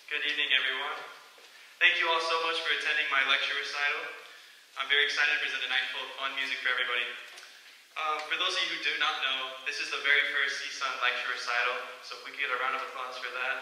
Good evening, everyone. Thank you all so much for attending my lecture recital. I'm very excited to present a night full of fun music for everybody. For those of you who do not know, this is the very first CSUN lecture recital, so if we could get a round of applause for that.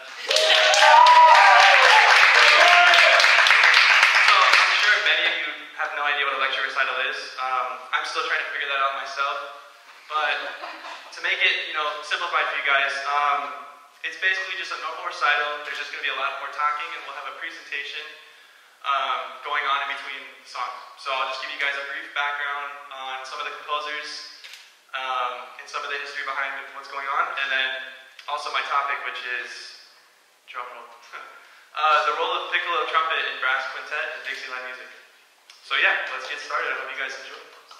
So I'm sure many of you have no idea what a lecture recital is. I'm still trying to figure that out myself, but to make it, simplified for you guys, it's basically just a normal recital. There's just going to be a lot more talking, and we'll have a presentation going on in between songs. So I'll just give you guys a brief background on some of the composers and some of the history behind what's going on, and then also my topic, which is drumroll, the role of piccolo, trumpet, and brass quintet in Dixieland music. So yeah, let's get started. I hope you guys enjoy.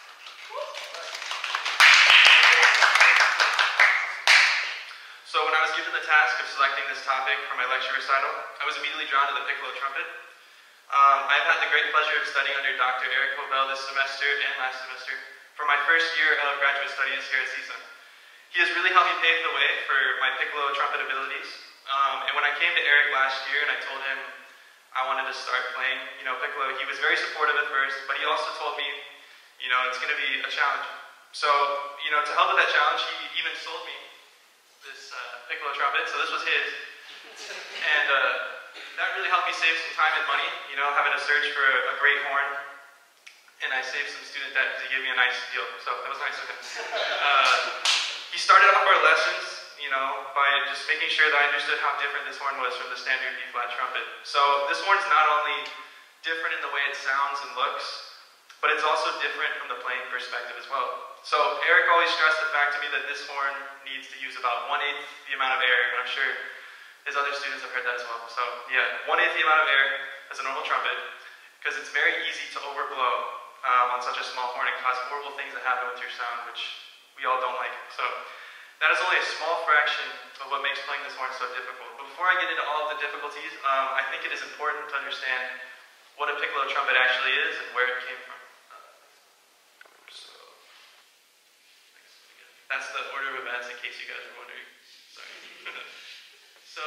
So when I was given the task of selecting this topic for my lecture recital, I was immediately drawn to the piccolo trumpet. I've had the great pleasure of studying under Dr. Eric Hobel this semester and last semester for my first year of graduate studies here at CSUN. He has really helped me pave the way for my piccolo trumpet abilities. And when I came to Eric last year and I told him I wanted to start playing, piccolo, he was very supportive at first, but he also told me, it's going to be a challenge. So, to help with that challenge, he even sold me this piccolo trumpet, so this was his, and that really helped me save some time and money, having to search for a great horn, and I saved some student debt because he gave me a nice deal, so that was nice of him. He started off our lessons, by just making sure that I understood how different this horn was from the standard B-flat trumpet. So this horn's not only different in the way it sounds and looks, but it's also different from the playing perspective as well. So Eric always stressed the fact to me that this horn needs to use about 1/8 the amount of air, and I'm sure his other students have heard that as well. So yeah, 1/8 the amount of air as a normal trumpet, because it's very easy to overblow on such a small horn and cause horrible things that happen with your sound, which we all don't like. So that is only a small fraction of what makes playing this horn so difficult. But before I get into all of the difficulties, I think it is important to understand what a piccolo trumpet actually is and where it came from. That's the order of events in case you guys are wondering. Sorry. So,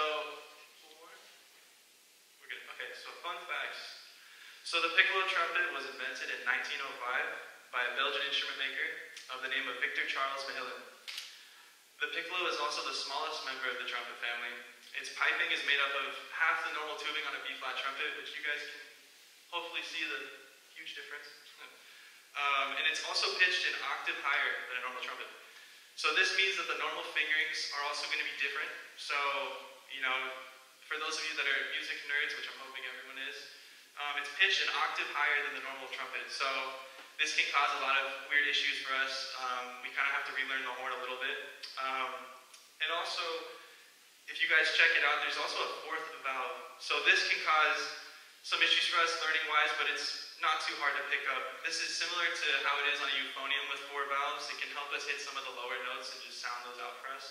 we're good. Okay, so fun facts. So the piccolo trumpet was invented in 1905 by a Belgian instrument maker of the name of Victor Charles Mahilin. The piccolo is also the smallest member of the trumpet family. Its piping is made up of half the normal tubing on a B-flat trumpet, which you guys can hopefully see the huge difference. And it's also pitched an octave higher than a normal trumpet. So this means that the normal fingerings are also going to be different. So, for those of you that are music nerds, which I'm hoping everyone is, it's pitched an octave higher than the normal trumpet. So this can cause a lot of weird issues for us. We kind of have to relearn the horn a little bit. And also, if you guys check it out, there's also a fourth valve. So this can cause some issues for us learning-wise, but it's not too hard to pick up. This is similar to how it is on a euphonium with 4 valves. It can help us hit some of the lower notes and just sound those out for us.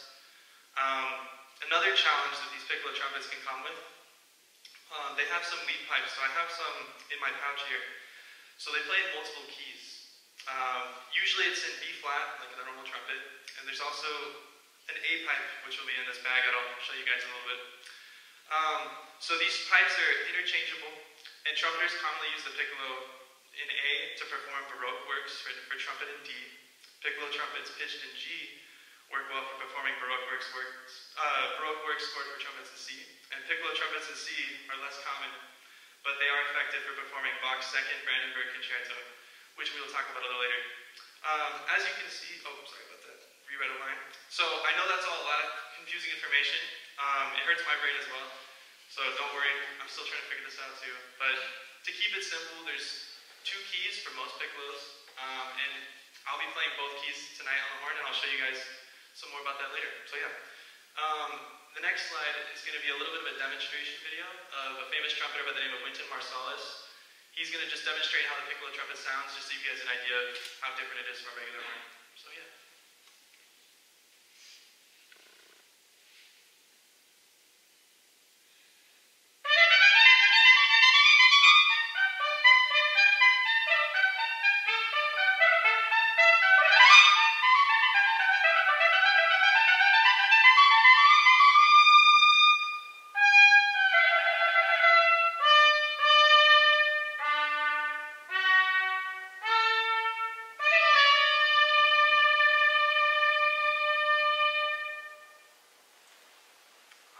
Another challenge that these piccolo trumpets can come with, they have some lead pipes. So I have some in my pouch here. So they play in multiple keys. Usually it's in B-flat, like a normal trumpet, and there's also an A pipe, which will be in this bag. I'll show you guys in a little bit. So these pipes are interchangeable, and trumpeters commonly use the piccolo in A to perform Baroque works for trumpet in D. Piccolo trumpets pitched in G work well for performing Baroque works scored for trumpets in C. And piccolo trumpets in C are less common, but they are effective for performing Bach's Second Brandenburg Concerto, which we will talk about a little later. As you can see, sorry about that, reread a line. So I know that's all a lot of confusing information. It hurts my brain as well. So don't worry, I'm still trying to figure this out too. But to keep it simple, there's 2 keys for most piccolos, and I'll be playing both keys tonight on the horn, and I'll show you guys some more about that later. So yeah. The next slide is going to be a little bit of a demonstration video of a famous trumpeter by the name of Wynton Marsalis. He's going to just demonstrate how the piccolo trumpet sounds, just so you guys have an idea of how different it is from a regular horn. So yeah.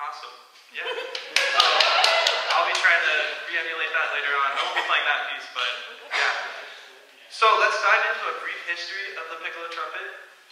Awesome. Yeah. So I'll be trying to re-emulate that later on. I won't be playing that piece, but yeah. So let's dive into a brief history of the piccolo trumpet.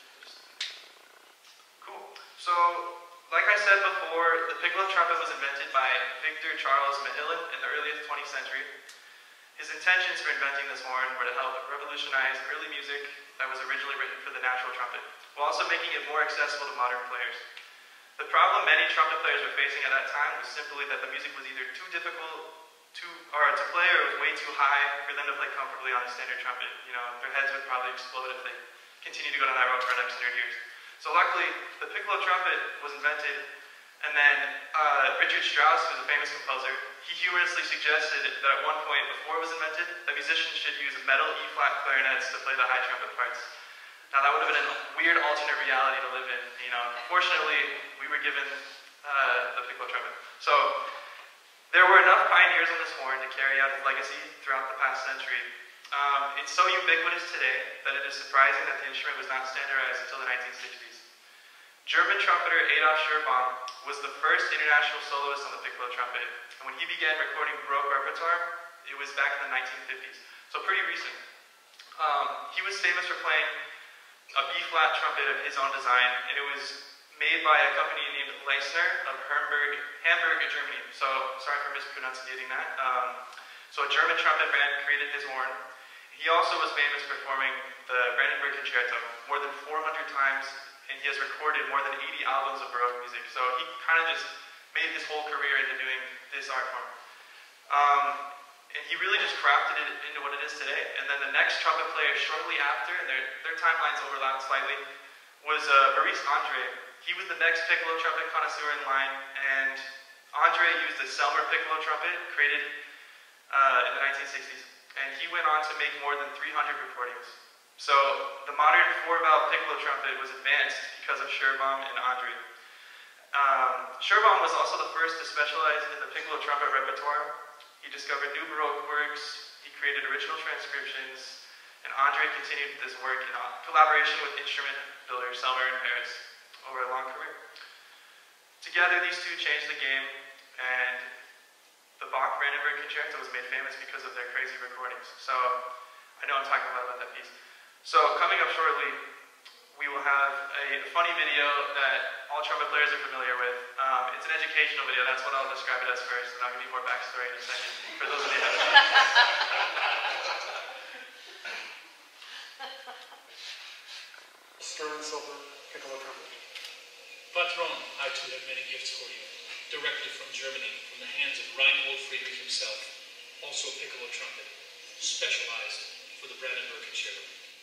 Cool. So, like I said before, the piccolo trumpet was invented by Victor Charles Mahillin in the early 20th century. His intentions for inventing this horn were to help revolutionize early music that was originally written for the natural trumpet, while also making it more accessible to modern players. The problem many trumpet players were facing at that time was simply that the music was either too difficult to play, or it was way too high for them to play comfortably on a standard trumpet. You know, their heads would probably explode if they continued to go down that road for the next 100 years. So luckily, the piccolo trumpet was invented, and then Richard Strauss, who's a famous composer, he humorously suggested that at one point before it was invented, that musicians should use metal E-flat clarinets to play the high trumpet parts. Now that would have been a weird alternate reality to live in, you know. Fortunately, we were given the piccolo trumpet. So there were enough pioneers on this horn to carry out its legacy throughout the past century. It's so ubiquitous today that it is surprising that the instrument was not standardized until the 1960s. German trumpeter Adolf Schurbaum was the first international soloist on the piccolo trumpet, and when he began recording Baroque repertoire, it was back in the 1950s, so pretty recent. He was famous for playing a B-flat trumpet of his own design, and it was made by a company named Leisner of Hamburg, Germany. So, sorry for mispronunciating that. So a German trumpet brand created his horn. He also was famous performing the Brandenburg Concerto more than 400 times, and he has recorded more than 80 albums of Baroque music. So he kind of just made his whole career into doing this art form. And he really just crafted it into what it is today. And then the next trumpet player shortly after, and their timelines overlap slightly, was Maurice Andre. He was the next piccolo trumpet connoisseur in line, and Andre used the Selmer piccolo trumpet created in the 1960s. And he went on to make more than 300 recordings. So the modern 4-valve piccolo trumpet was advanced because of Schurbaum and Andre. Schurbaum was also the first to specialize in the piccolo trumpet repertoire. He discovered new Baroque works, he created original transcriptions, and Andre continued this work in collaboration with instrument builder Selmer in Paris over a long career. Together, these two changed the game, and the Bach Brandenburg Concerto was made famous because of their crazy recordings. So, I know I'm talking a lot about that piece. So, coming up shortly, we will have a funny video that all trumpet players are familiar with. It's an educational video, that's what I'll describe it as first, and I'll give you more backstory in a second, for those of you who haven't seen it. Stern silver piccolo trumpet. Patron, I too have many gifts for you, directly from Germany, from the hands of Reinhold Friedrich himself, also a piccolo trumpet, specialized for the Brandenburg Concerto.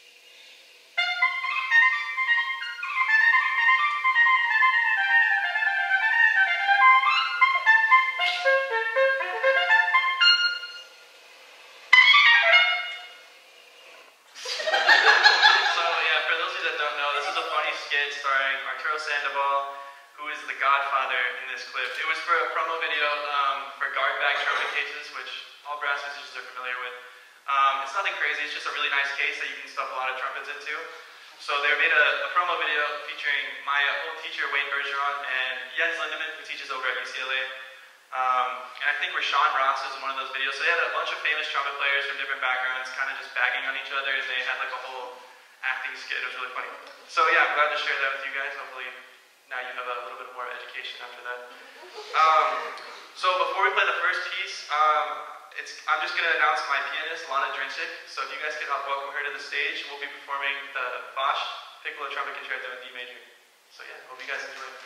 Starring Arturo Sandoval, who is the godfather in this clip. It was for a promo video for guard bag trumpet cases, which all brass musicians are familiar with. It's nothing crazy, it's just a really nice case that you can stuff a lot of trumpets into. So they made a promo video featuring my old teacher, Wayne Bergeron, and Jens Lindemann, who teaches over at UCLA. And I think Rashawn Ross is one of those videos. So they had a bunch of famous trumpet players from different backgrounds kind of just bagging on each other, and they had like a whole acting skit. It was really funny. So yeah, I'm glad to share that with you guys. Hopefully now you have a little bit more education after that. So before we play the first piece, I'm just going to announce my pianist, Lana Drinchik. So if you guys could help welcome her to the stage, we'll be performing the Bach Piccolo Trumpet Concerto in D major. So yeah, hope you guys enjoy it.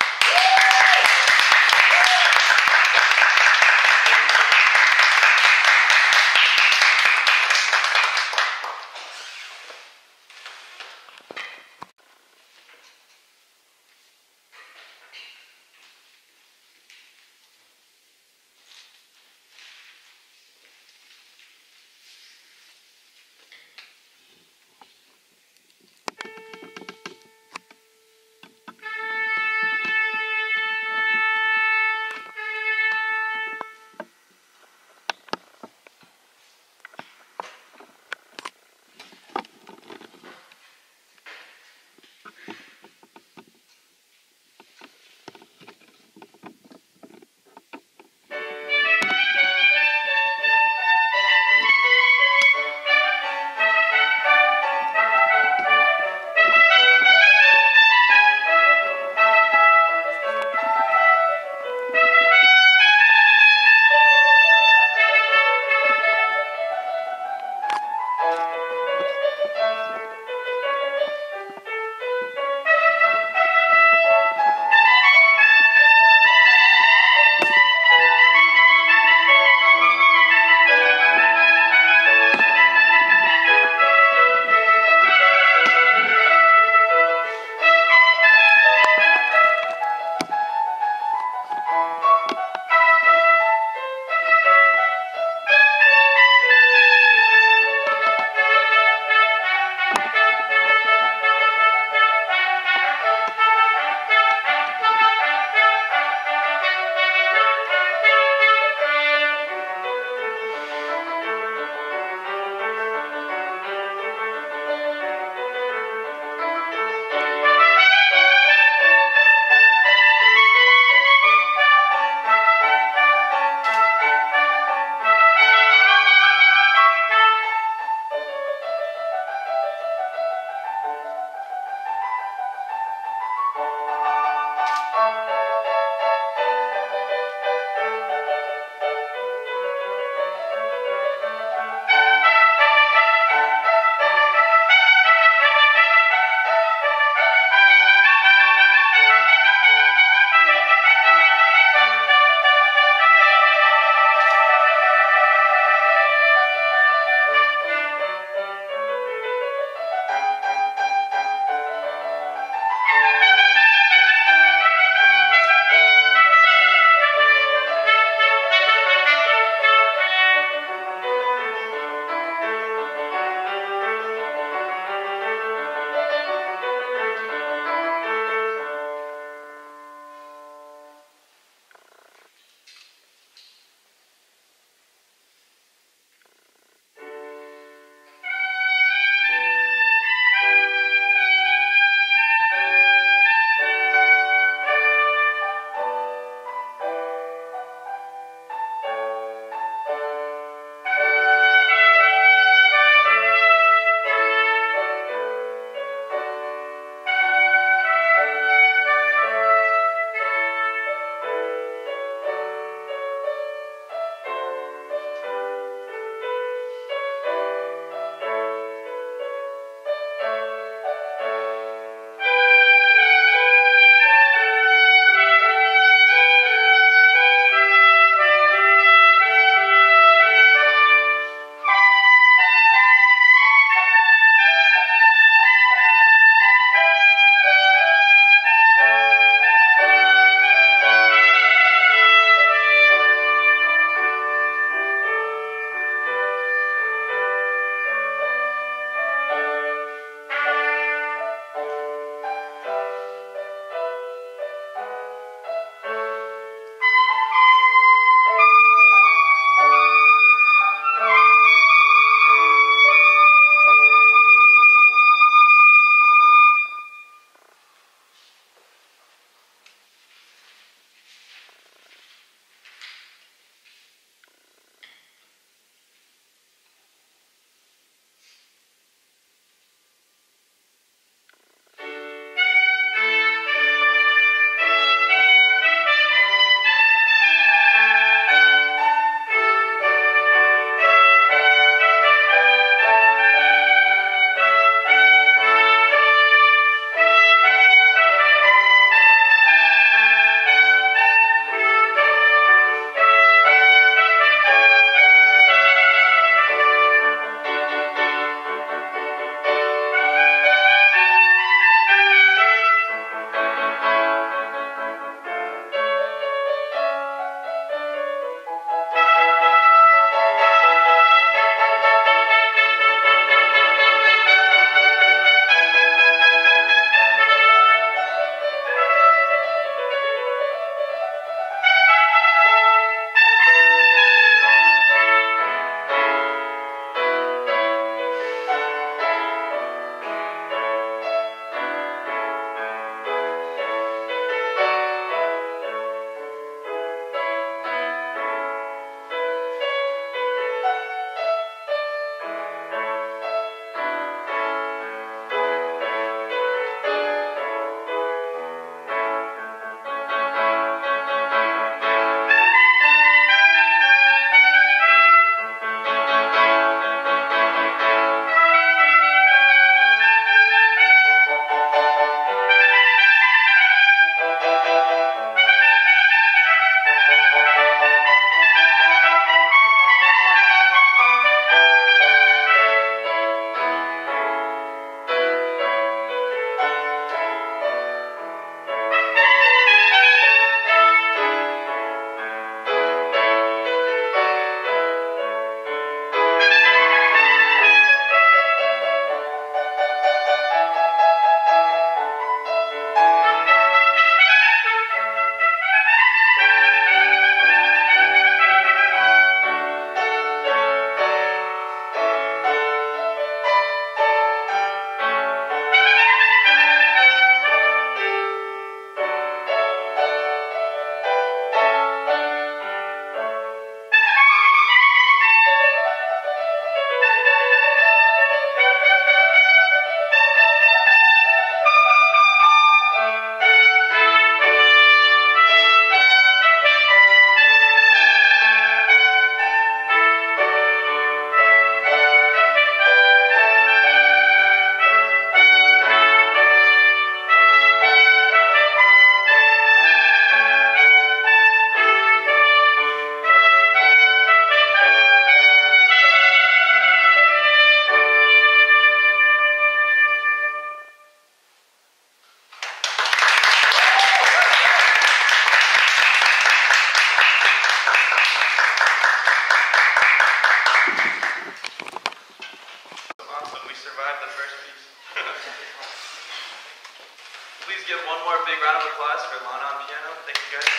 applause for Lana on piano. Thank you guys.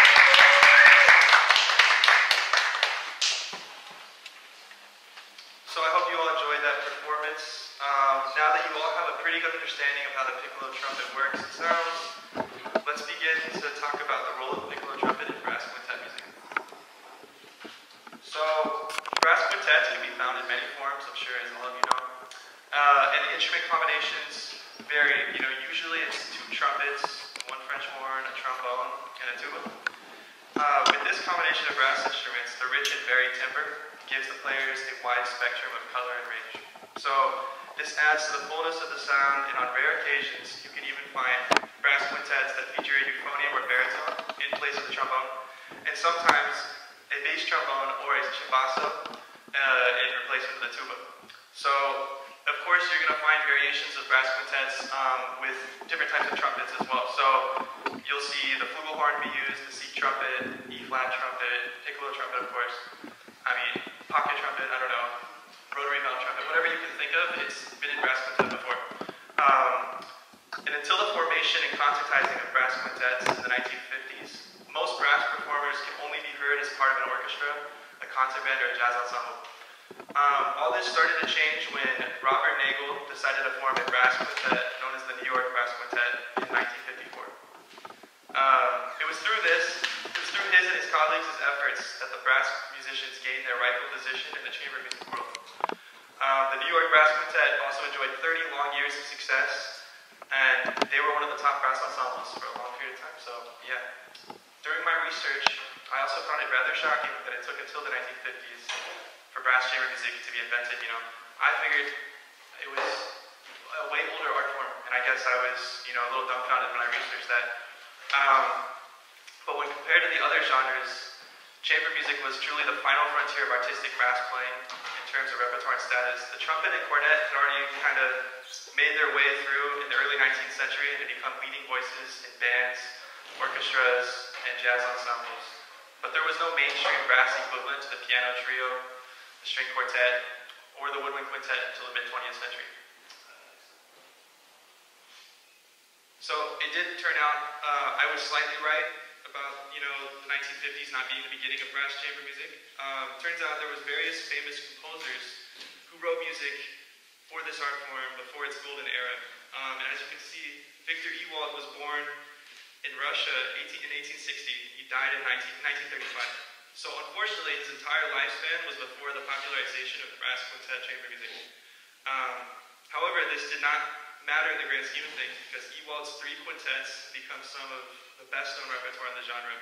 So I hope you all enjoyed that performance. Now that you all have a pretty good understanding of how the piccolo trumpet works and sounds, let's begin to talk about the role of the piccolo trumpet in brass quintet music. So brass quintets can be found in many forms, I'm sure as all of you know. And the instrument combinations vary. Usually it's two trumpets, one French horn, a trombone, and a tuba. With this combination of brass instruments, the rich and varied timbre gives the players a wide spectrum of color and range. So this adds to the fullness of the sound, and on rare occasions, you can even find brass quintets that feature a euphonium or baritone in place of the trombone, and sometimes a bass trombone or a cimbasso in replacement of the tuba. So, of course, you're going to find variations of brass quintets with different types of trumpets as well. So you'll see the flugelhorn be used, the C trumpet, E-flat trumpet, piccolo trumpet, of course. Pocket trumpet, I don't know, rotary valve trumpet, whatever you can think of, it's been in brass quintet before. And until the formation and concertizing of brass quintets in the 1950s, most brass performers can only be heard as part of an orchestra, a concert band, or a jazz ensemble. All this started to change when Robert Nagel decided to form a brass quintet known as the New York Brass Quintet in 1954. It was through his and his colleagues' efforts that the brass musicians gained their rightful position in the chamber music world. The New York Brass Quintet also enjoyed 30 long years of success, and they were one of the top brass ensembles for a long period of time, so yeah. During my research, I also found it rather shocking that it took until the 1950s for brass chamber music to be invented. I figured it was a way older art form, and I guess I was, a little dumbfounded when I researched that. But when compared to the other genres, chamber music was truly the final frontier of artistic brass playing in terms of repertoire and status. The trumpet and cornet had already kind of made their way through in the early 19th century and had become leading voices in bands, orchestras, and jazz ensembles. But there was no mainstream brass equivalent to the piano trio, the string quartet, or the woodwind quintet until the mid-20th century. So it did turn out, I was slightly right about, the 1950s not being the beginning of brass chamber music. Turns out there was various famous composers who wrote music for this art form before its golden era. And as you can see, Victor Ewald was born in Russia in 1860. He died in 1935. So unfortunately, his entire lifespan was before the popularization of brass quintet chamber music. However, this did not matter in the grand scheme of things because Ewald's 3 quintets become some of the best known repertoire in the genre.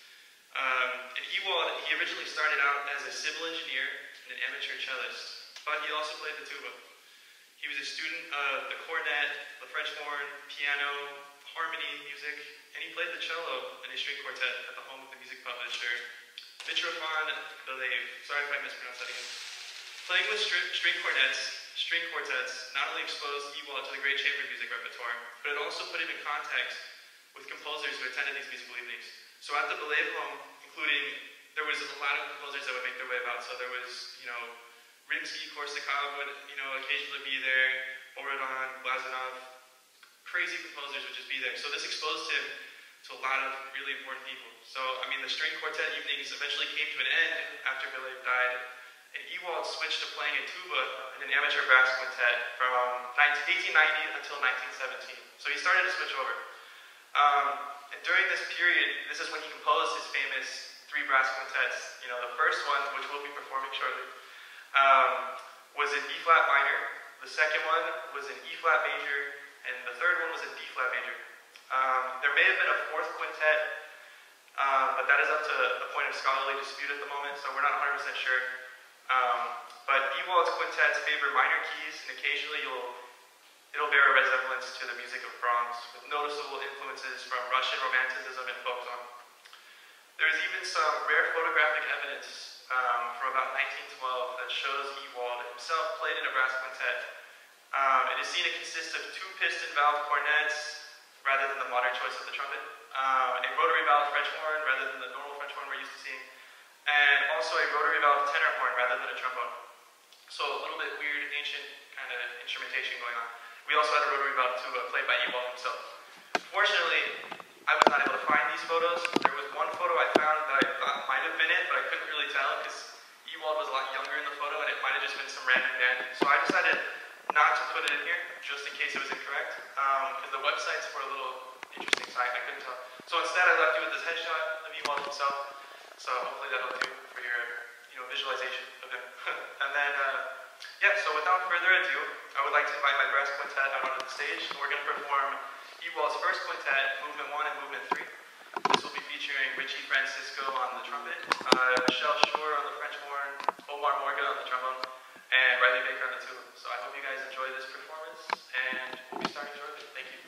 And Ewald, he originally started out as a civil engineer and an amateur cellist, but he also played the tuba. He was a student of the cornet, the French horn, piano, harmony music, and he played the cello in a string quartet at the home of the music publisher Mitrofan Belev. Sorry if I mispronounced that again. Playing with string quartets not only exposed Ewald to the great chamber music repertoire, but it also put him in contact with composers who attended these musical evenings. So at the Belev home, there was a lot of composers that would make their way about. So there was, Rimsky-Korsakov would, occasionally be there, Borodin, Glazunov, crazy composers would just be there. So this exposed him to a lot of really important people. So, the string quartet evenings eventually came to an end after Belev died, and Ewald switched to playing a tuba in an amateur brass quintet from 1890 until 1917. So he started to switch over. And during this period, this is when he composed his famous 3 brass quintets. The first one, which we'll be performing shortly, was in B-flat minor. The second one was in E-flat major, and the third one was in D-flat major. There may have been a 4th quintet, but that is up to the point of scholarly dispute at the moment, so we're not 100% sure. But Ewald's quintets favor minor keys, and occasionally it'll bear a resemblance to the music of Brahms, with noticeable influences from Russian Romanticism and folk song. There is even some rare photographic evidence from about 1912 that shows Ewald himself played in a brass quintet. It is seen to consist of 2 piston valve cornets rather than the modern choice of the trumpet, a rotary valve French horn rather than the normal French horn we're used to seeing, and also a rotary valve tenor horn rather than a trombone. So a little bit weird, ancient kind of instrumentation going on. We also had a rotary valve tuba played by Ewald himself. Fortunately, I was not able to find these photos. There was one photo I found that I thought might have been it, but I couldn't really tell because Ewald was a lot younger in the photo and it might have just been some random band. So I decided not to put it in here, just in case it was incorrect, because the websites were a little interesting, so I couldn't tell. So instead I left you with this headshot of Ewald himself, so hopefully that'll do for your visualization of him. And then, yeah, so without further ado, I would like to invite my brass quintet out onto the stage, and we're going to perform Ewald's first quintet, Movement 1 and Movement 3. This will be featuring Richie Francisco on the trumpet, Michelle Shore on the French horn, Omar Morga on the trombone, and Riley Baker on the tuba. So I hope you guys enjoy this performance, and we'll be starting shortly. Thank you.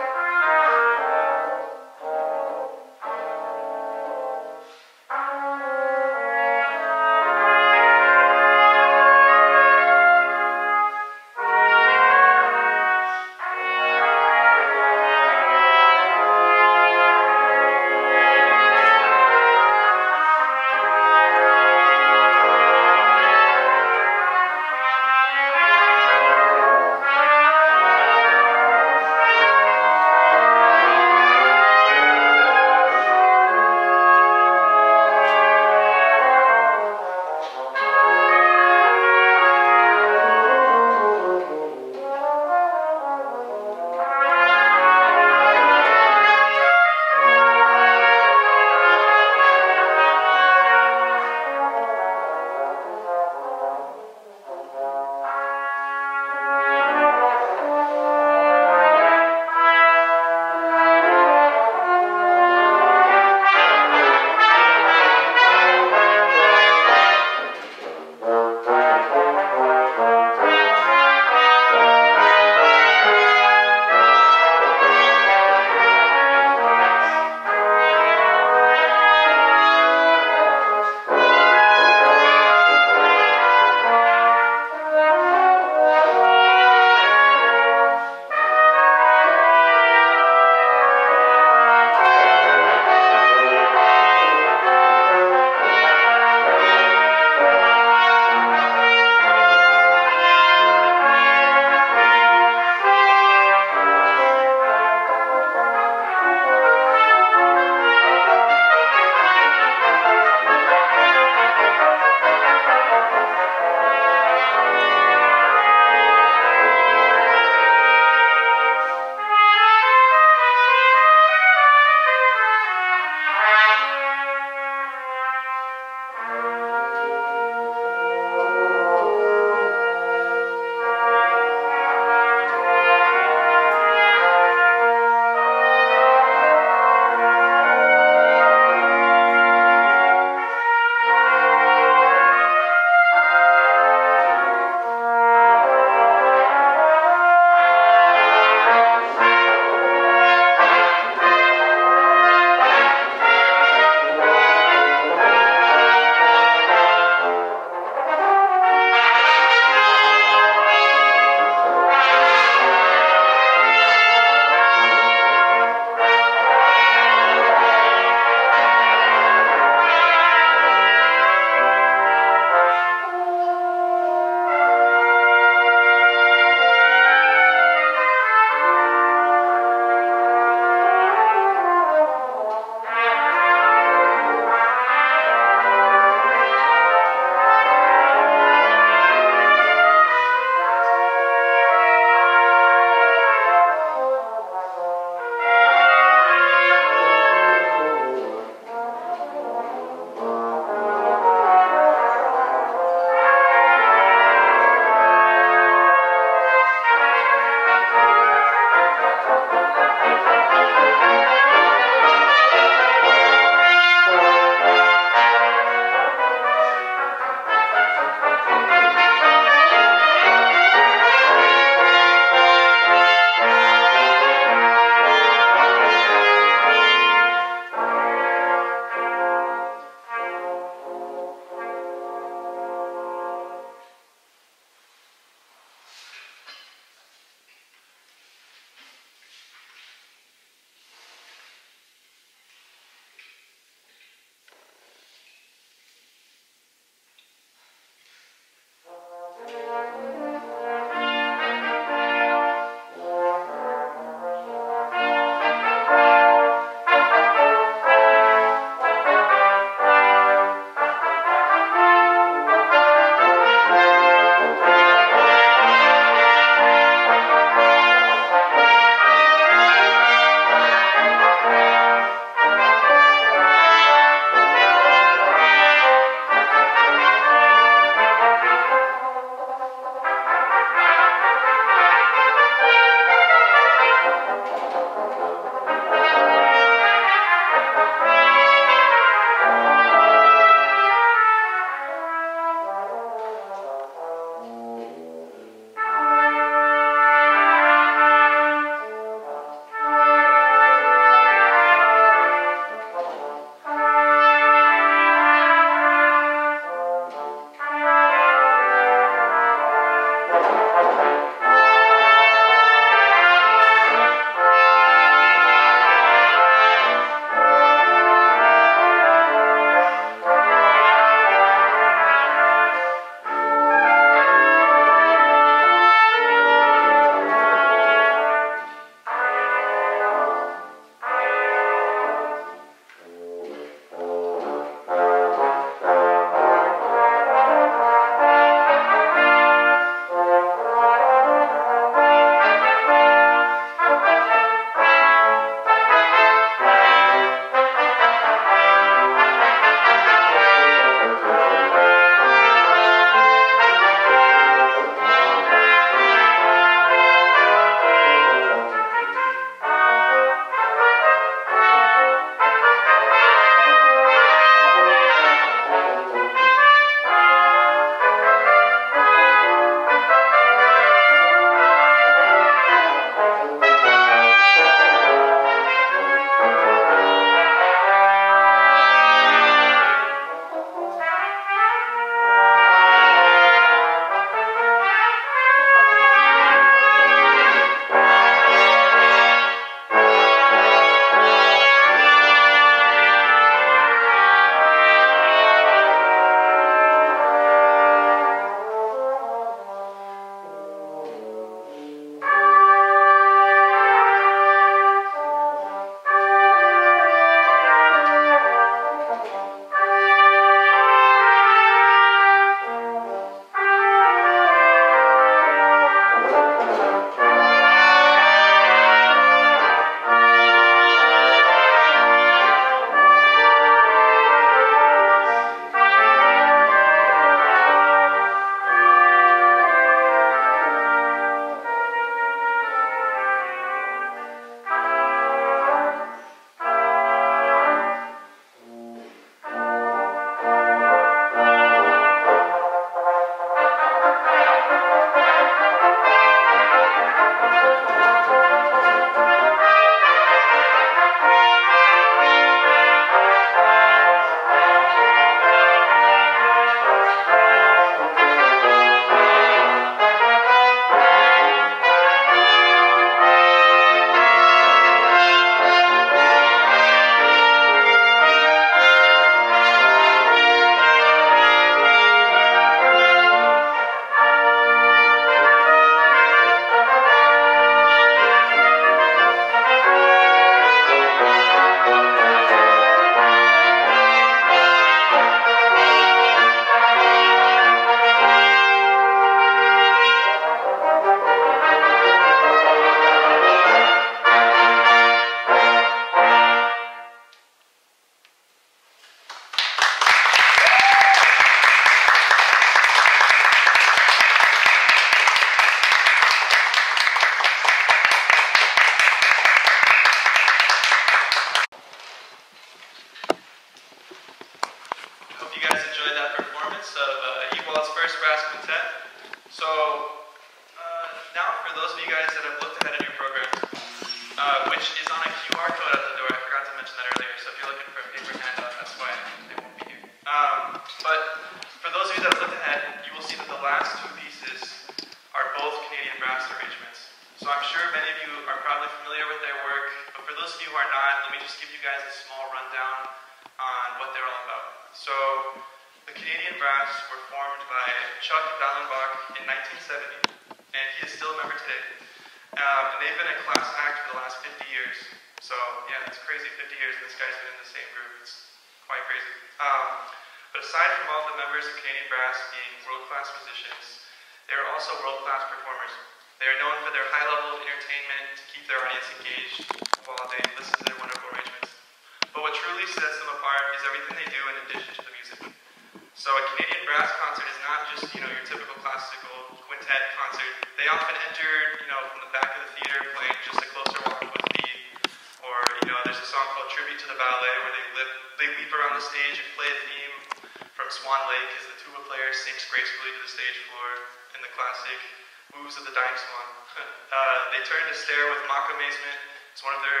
Buckwald's first brass quintet. So now for those of you guys that have looked ahead in your program, which is on a QR code at the door, I forgot to mention that earlier, so if you're looking for a paper handout, that's why they won't be here. But for those of you that have looked ahead, you will see that the last two pieces are both Canadian brass arrangements. So I'm sure many of you are probably familiar with their work, but for those of you who are not, let me just give you guys a small rundown on what they're all about. So the Canadian brass were formed by Chuck Dallenbach in 1970, and he is still a member today. And they've been a class act for the last 50 years. So yeah, it's crazy, 50 years, and this guy's been in the same group. It's quite crazy. But aside from all the members of Canadian brass being world-class musicians, they are also world-class performers. They are known for their high level of entertainment to keep their audience engaged while they listen to their wonderful arrangements. But what truly sets them apart is everything they do in addition to the music. So a Canadian brass concert is not just, your typical classical quintet concert. They often enter, from the back of the theater playing just a closer walk with me. Or, there's a song called Tribute to the Ballet where they leap around the stage and play a theme from Swan Lake as the tuba player sinks gracefully to the stage floor in the classic Moves of the Dying Swan. They turn to stare with mock amazement. It's one of their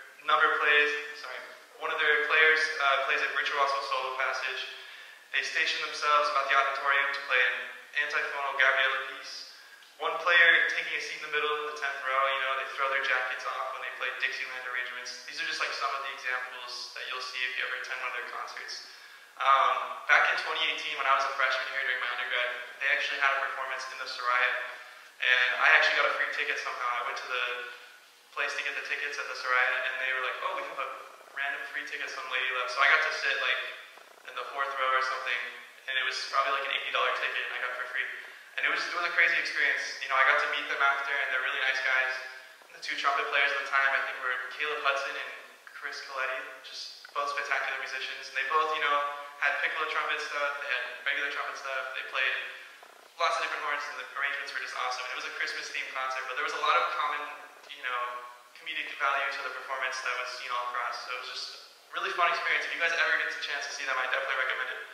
one of their players plays a virtuoso solo passage. They station themselves about the auditorium to play an antiphonal Gabriella piece. One player taking a seat in the middle of the 10th row, they throw their jackets off when they play Dixieland arrangements. These are just like some of the examples that you'll see if you ever attend one of their concerts. Back in 2018, when I was a freshman here during my undergrad, they actually had a performance in the Soraya. And I actually got a free ticket somehow. I went to the place to get the tickets at the Soraya, and they were like, oh, we have a random free ticket some lady left. So I got to sit in the 4th row or something, and it was probably like an $80 ticket, and I got it for free. And it was a crazy experience. I got to meet them after, and they're really nice guys. And the two trumpet players at the time, I think, were Caleb Hudson and Chris Coletti, just both spectacular musicians. And they both, had piccolo trumpet stuff, they had regular trumpet stuff, they played lots of different horns, and the arrangements were just awesome. And it was a Christmas-themed concert, but there was a lot of common, comedic value to the performance that was seen all across. So it was just a really fun experience. If you guys ever get the chance to see them, I definitely recommend it.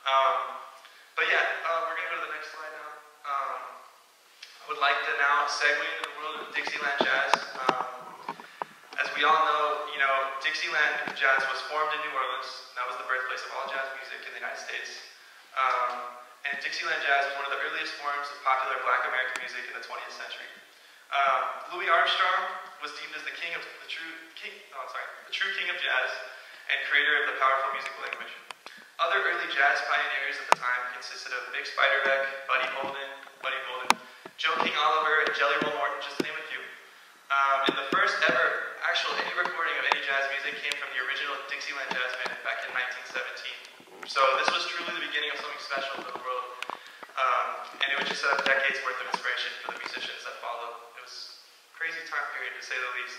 But yeah, we're going to go to the next slide now. I would like to now segue into the world of Dixieland jazz. As we all know, Dixieland jazz was formed in New Orleans. That was the birthplace of all jazz music in the United States. And Dixieland jazz was one of the earliest forms of popular Black American music in the 20th century. Louis Armstrong was deemed as the true king of jazz and creator of the powerful musical language. Other early jazz pioneers at the time consisted of Vic Spiderbeck, Buddy Bolden, Joe King Oliver, and Jelly Roll Morton, just to name a few. And the first ever any recording of any jazz music came from the original Dixieland Jazz Band back in 1917. So this was truly the beginning of something special for the world. And it was just a decade's worth of inspiration for the musicians that followed. It was a crazy time period, to say the least.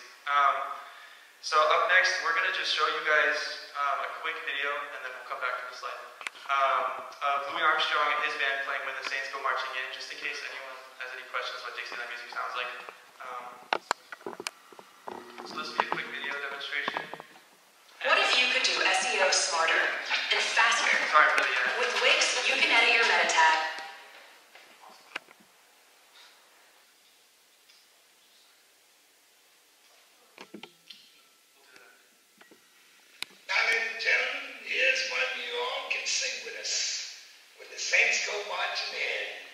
So up next, we're going to just show you guys a quick video, and then we'll come back to the slide, of Louis Armstrong and his band playing When the Saints Go Marching In, just in case anyone has any questions what Dixieland music sounds like. So this will be a quick video demonstration. What if you could do SEO smarter and faster? Sorry for the With Wix, you can edit your meta tag. Now, ladies and gentlemen, here's one you all can sing with us. When the Saints go marching in.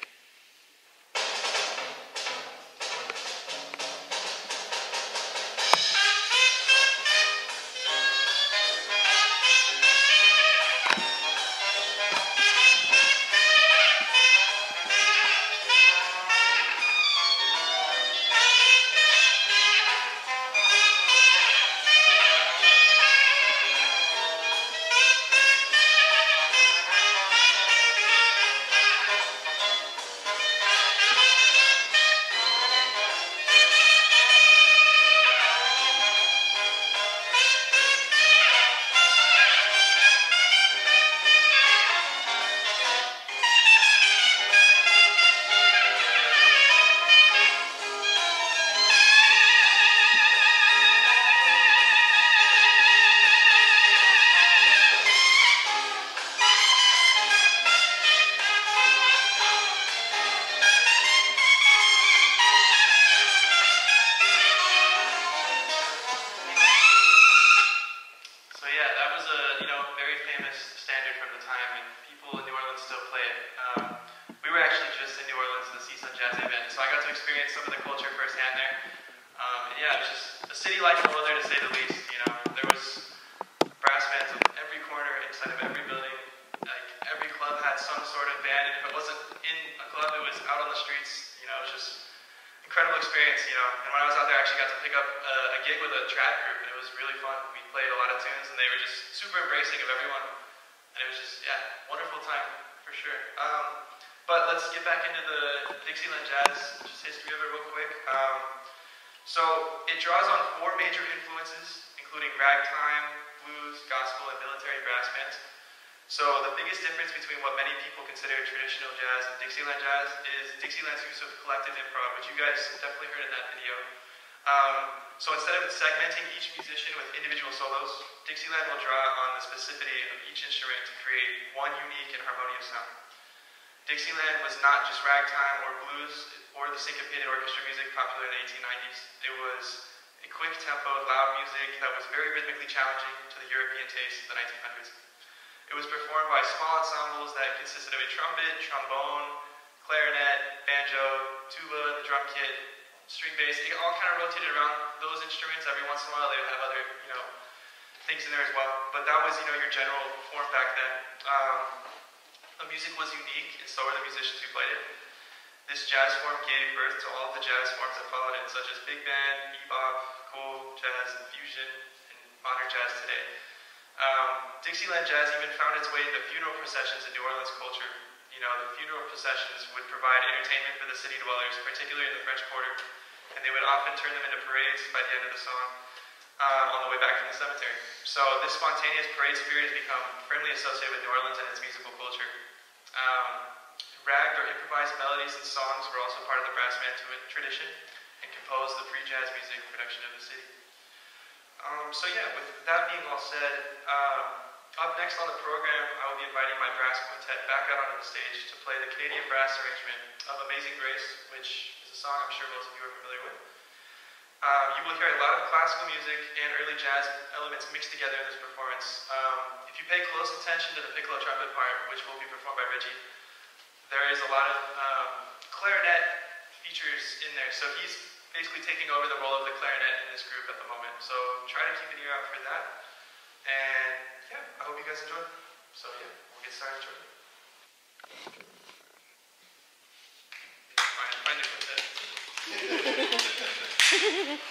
play it. We were actually just in New Orleans at the CSUN Jazz event, so I got to experience some of the culture firsthand there. And yeah, it was just a city like no other, to say the least. You know, there was brass bands on every corner, inside of every building. Like every club had some sort of band, and if it wasn't in a club, it was out on the streets. You know, it was just incredible experience. You know, and when I was out there, I actually got to pick up a gig with a trad group, and it was really fun. We played a lot of tunes, and they were just super embracing of everyone, and it was just wonderful time for sure. But let's get back into the Dixieland Jazz just history of it real quick. So it draws on 4 major influences, including ragtime, blues, gospel, and military brass bands. So the biggest difference between what many people consider traditional jazz and Dixieland jazz is Dixieland's use of collective improv, which you guys definitely heard in that video. So instead of segmenting each musician with individual solos, Dixieland will draw on the specificity of each instrument to create one unique and harmonious sound. Dixieland was not just ragtime or blues or the syncopated orchestra music popular in the 1890s. It was a quick-tempoed, loud music that was very rhythmically challenging to the European taste of the 1900s. It was performed by small ensembles that consisted of a trumpet, trombone, clarinet, banjo, tuba, the drum kit, string bass. It all kind of rotated around those instruments. Every once in a while they would have other, things in there as well. But that was, your general form back then. The music was unique, and so were the musicians who played it. This jazz form gave birth to all of the jazz forms that followed it, such as big band, bebop, cool jazz, and fusion, and modern jazz today. Dixieland jazz even found its way into funeral processions in New Orleans culture. The funeral processions would provide entertainment for the city dwellers, particularly in the French Quarter, and they would often turn them into parades by the end of the song on the way back from the cemetery. So this spontaneous parade spirit has become firmly associated with New Orleans and its musical culture. Ragged or improvised melodies and songs were also part of the brass band tradition and composed the pre-jazz music production of the city. With that being all said, up next on the program, I will be inviting my brass quintet back out onto the stage to play the Canadian brass arrangement of Amazing Grace, which is a song I'm sure most of you are familiar with. You will hear a lot of classical music and early jazz elements mixed together in this performance. If you pay close attention to the piccolo trumpet part, which will be performed by Reggie, there is a lot of clarinet features in there. So he's basically taking over the role of the clarinet in this group at the moment. So try to keep an ear out for that. And I hope you guys enjoy. So we'll get started shortly. Find your quintet.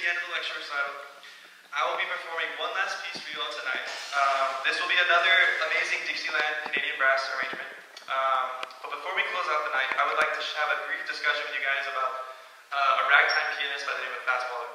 end of the lecture recital. I will be performing one last piece for you all tonight. This will be another amazing Dixieland Canadian brass arrangement. But before we close out the night, I would like to have a brief discussion with you guys about a ragtime pianist by the name of Fats Waller.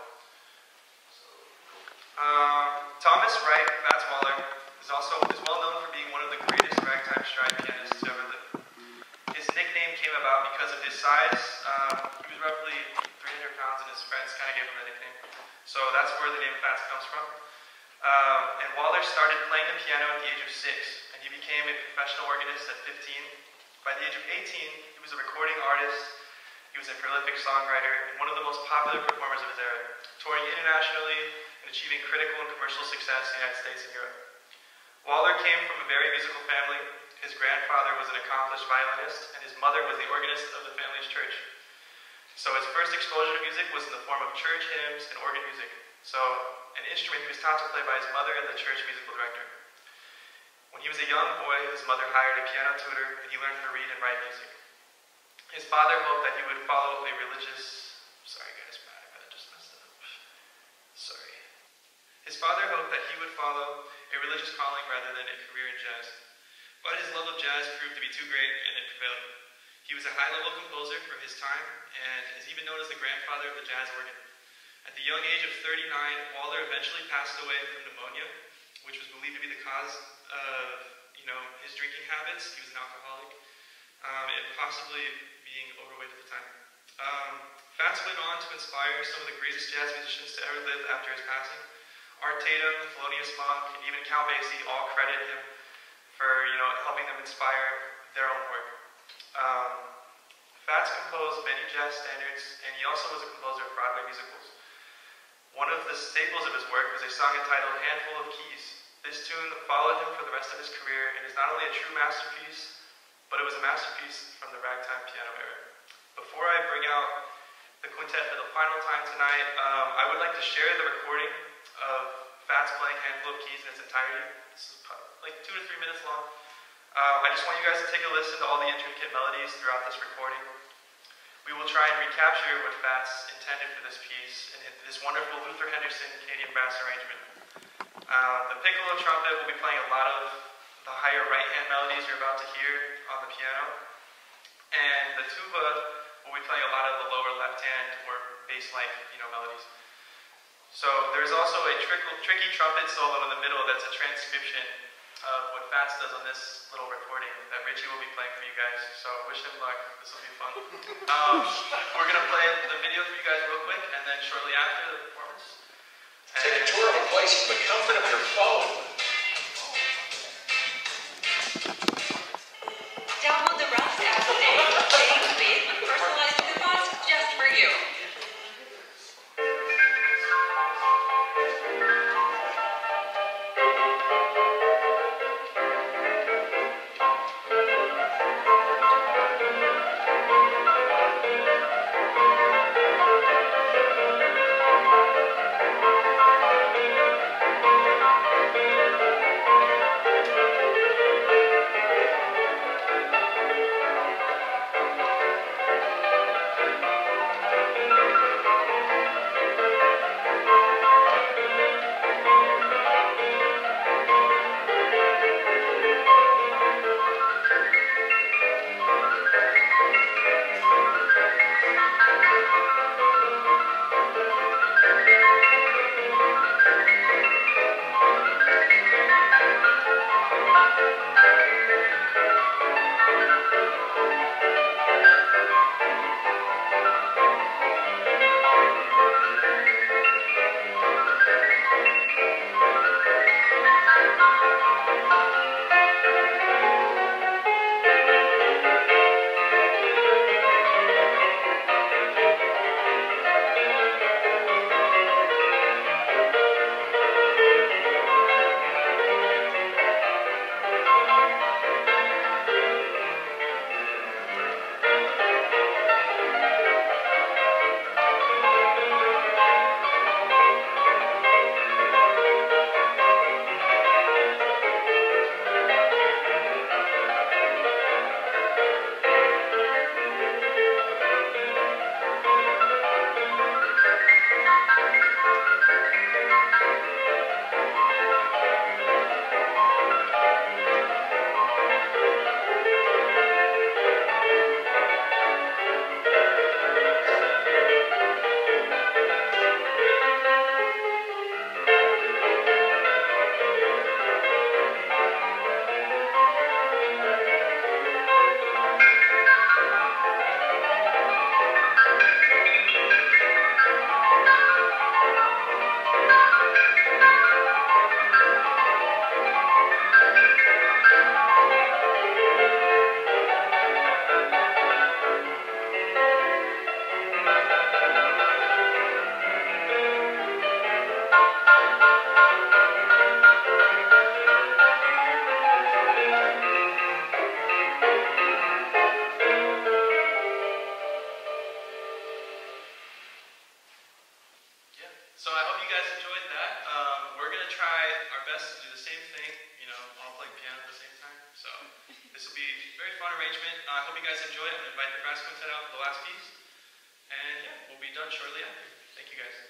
Thomas Wright, Fats Waller, is well known for being one of the greatest ragtime stride pianists to ever live. His nickname came about because of his size. He was roughly 300 pounds, and his friends kind of gave him the nickname. So that's where the name Fats comes from. And Waller started playing the piano at the age of 6, and he became a professional organist at 15. By the age of 18, he was a recording artist, he was a prolific songwriter, and one of the most popular performers of his era, touring internationally and achieving critical and commercial success in the United States and Europe. Waller came from a very musical family. His grandfather was an accomplished violinist, and his mother was the organist of the family's church. So his first exposure to music was in the form of church hymns and organ music. So an instrument he was taught to play by his mother and the church musical director. When he was a young boy, his mother hired a piano tutor, and he learned to read and write music. His father hoped that he would follow a religious... Sorry guys, I just messed it up. Sorry. His father hoped that he would follow a religious calling rather than a career in jazz. But his love of jazz proved to be too great, and it prevailed. He was a high-level composer for his time, and is even known as the grandfather of the jazz organ. At the young age of 39, Waller eventually passed away from pneumonia, which was believed to be the cause of, his drinking habits. He was an alcoholic, and possibly being overweight at the time. Fats went on to inspire some of the greatest jazz musicians to ever live after his passing. Art Tatum, Thelonious Monk, and even Count Basie all credit him for, helping them inspire their own work. Fats composed many jazz standards, and he also was a composer of Broadway musicals. One of the staples of his work was a song entitled Handful of Keys. This tune followed him for the rest of his career and is not only a true masterpiece, but it was a masterpiece from the ragtime piano era. Before I bring out the quintet for the final time tonight, I would like to share the recording of Fats playing Handful of Keys in its entirety. This is like 2 to 3 minutes long. I just want you guys to take a listen to all the intricate melodies throughout this recording. We will try and recapture what Fats intended for this piece in this wonderful Luther Henderson Canadian brass arrangement. The piccolo trumpet will be playing a lot of the higher right-hand melodies you're about to hear on the piano, and the tuba will be playing a lot of the lower left-hand or bass-like, melodies. So there's also a tricky trumpet solo in the middle that's a transcription of what Fats does on this little recording that Richie will be playing for you guys. So wish him luck. This will be fun. We're going to play the video for you guys real quick, and then shortly after the performance. Take a tour of a place from the comfort of your phone. Download the Rust app today. Change big, personalized coupons just for you. I hope you guys enjoyed that. We're going to try our best to do the same thing, all playing piano at the same time. So this will be a very fun arrangement. I hope you guys enjoy it. I'm going to invite the brass quintet out for the last piece. And yeah, we'll be done shortly after. Thank you guys.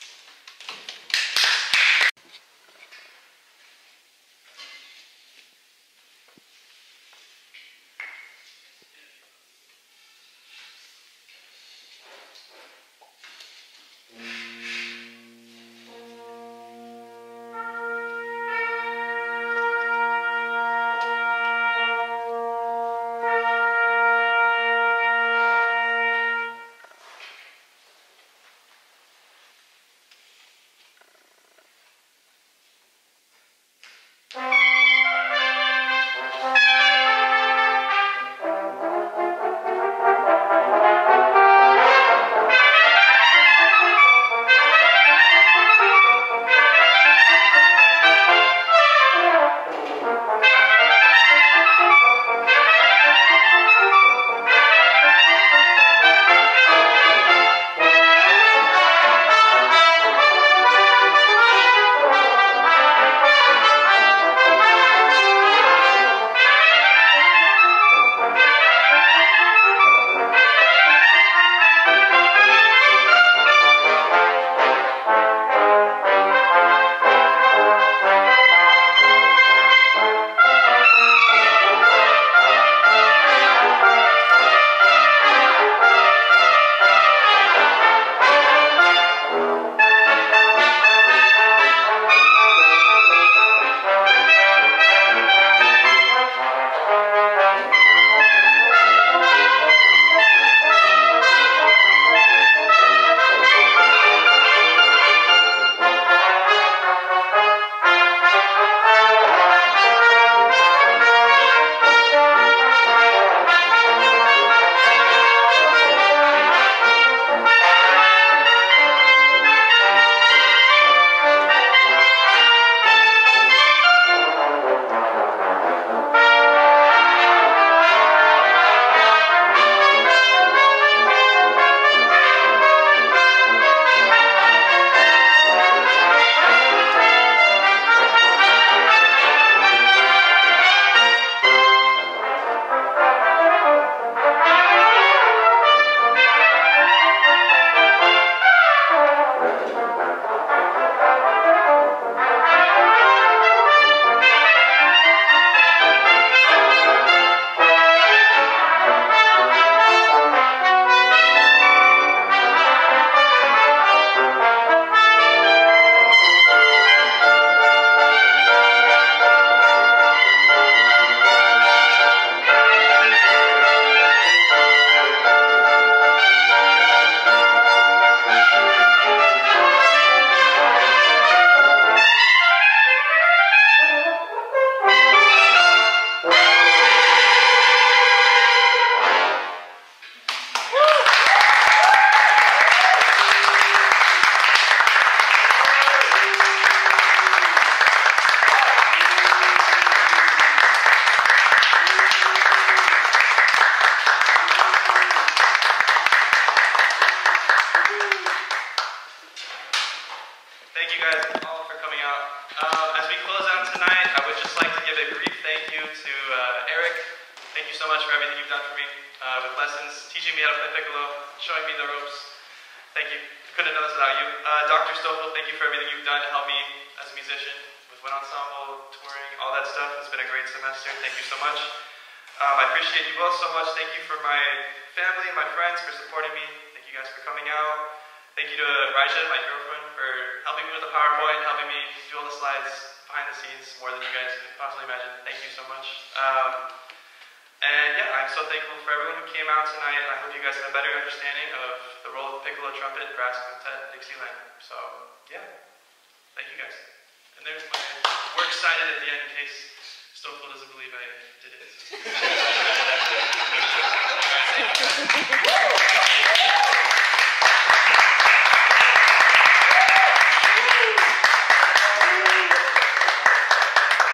Thank you guys all for coming out. As we close out tonight, I would just like to give a brief thank you to Eric. Thank you so much for everything you've done for me with lessons, teaching me how to play piccolo, showing me the ropes. Thank you. Couldn't have done this without you. Dr. Stoffel, thank you for everything you've done to help me as a musician with wind ensemble, touring, all that stuff. It's been a great semester. Thank you so much. I appreciate you both so much. Thank you for my family and my friends for supporting me. Thank you guys for coming out. Thank you to Raja, my girlfriend, for helping me with the PowerPoint, helping me do all the slides behind the scenes more than you guys could possibly imagine. Thank you so much. And yeah, I'm so thankful for everyone who came out tonight. I hope you guys have a better understanding of the role of piccolo, trumpet, brass quintet, Dixieland. So yeah, thank you guys. And there's my works cited at the end in case Stoffel doesn't believe I did it.